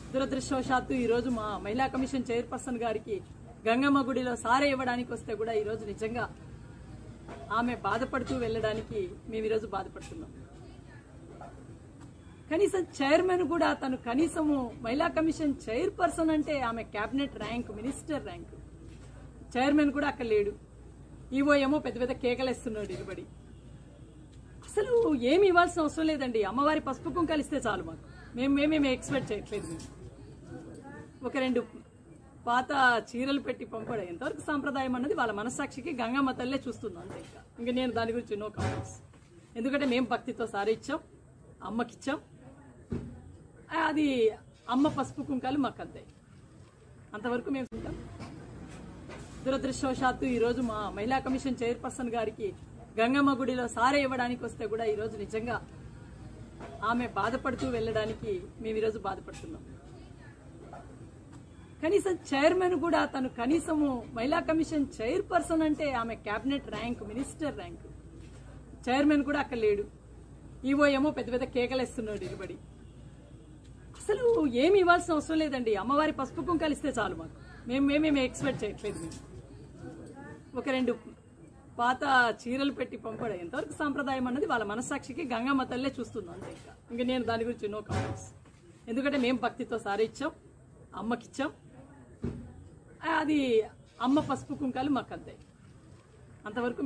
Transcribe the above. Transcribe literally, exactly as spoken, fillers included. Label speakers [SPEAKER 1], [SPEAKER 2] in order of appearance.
[SPEAKER 1] దురదృష్టవశాత్తు ఈ రోజు మా మహిళా కమిషన్ చైర్పర్సన్ గారికి గంగమ్మ గుడిలో సారే ఇవ్వడానికి వస్తే కూడా ఈ రోజు నిజంగా ఆమె బాధపడుతూ వెళ్ళడానికి మేము ఈరోజు బాధపడుతున్నాం. కనీసం చైర్మన్ కూడా తను కనీసము మహిళా కమిషన్ చైర్పర్సన్ అంటే ఆమె cabinet rank, minister rank. Chairman కూడా అక్కడ లేడు. ఈవో ఏమో పెద్ద పెద్ద కేకలేస్తున్నాడు నిలబడి. అసలు ఏమి ఇవ్వాల్సిన అవసరం లేదండి. అమ్మవారి పసుపు కుంకాలు ఇస్తే చాలు మాకు. మేము మేమేమి ఎక్స్పెక్ట్ చేయట్లేదు. ఒక రెండు పాత చీరలు పెట్టి పంపడం ఎంతవరకు సాంప్రదాయం అన్నది వాళ్ళ మనస్సాక్షికి గంగమ్మ తల్లే చూస్తుంది అంతే. ఇంకా ఇంకా నేను దాని గురించి నో కామెంట్స్. ఎందుకంటే మేము భక్తితో సారీ ఇచ్చాం, అమ్మకిచ్చాం. అది అమ్మ పసుపు కుంకాలు మాకు అంతే. అంతవరకు మేము ఉంటాం. దురదృష్టవశాత్తు ఈ రోజు మా మహిళా కమిషన్ చైర్పర్సన్ గారికి గంగమ్మ గుడిలో సారే ఇవ్వడానికి వస్తే కూడా ఈ రోజు నిజంగా ఆమె బాధపడుతూ వెళ్ళడానికి మేము ఈరోజు బాధపడుతున్నాం. కనీసం చైర్మన్ కూడా తను కనీసము మహిళా కమిషన్ చైర్పర్సన్ అంటే ఆమె cabinet rank, minister rank. Chairman కూడా అక్కడ లేడు. ఈవో ఏమో పెద్ద పెద్ద కేకలేస్తున్నాడు నిలబడి. అసలు ఏమి ఇవ్వాల్సిన అవసరం లేదండి. అమ్మవారి పసుపు కుంకాలు ఇస్తే చాలు మాకు. మేము మేమేమి ఎక్స్పెక్ట్ చేయట్లేదు. ఒక రెండు పాత చీరలు పెట్టి పంపడం ఎంతవరకు సాంప్రదాయం అన్నది వాళ్ళ మనస్సాక్షికి గంగమ్మ తల్లే చూస్తుంది అంతే. ఇంకా ఇంకా నేను దాని గురించి నో కామెంట్స్. ఎందుకంటే మేము భక్తితో సారీ ఇచ్చాం, అమ్మకిచ్చాం. అది అమ్మ పసుపు కుంకాలు మాకు అంతే. అంతవరకు